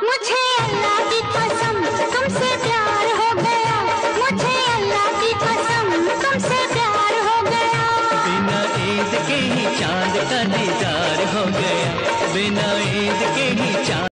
मुझे अल्लाह की कसम तुमसे प्यार हो गया, मुझे अल्लाह की कसम तुमसे प्यार हो गया। बिना ईद के ही चांद का दीदार हो गया, बिना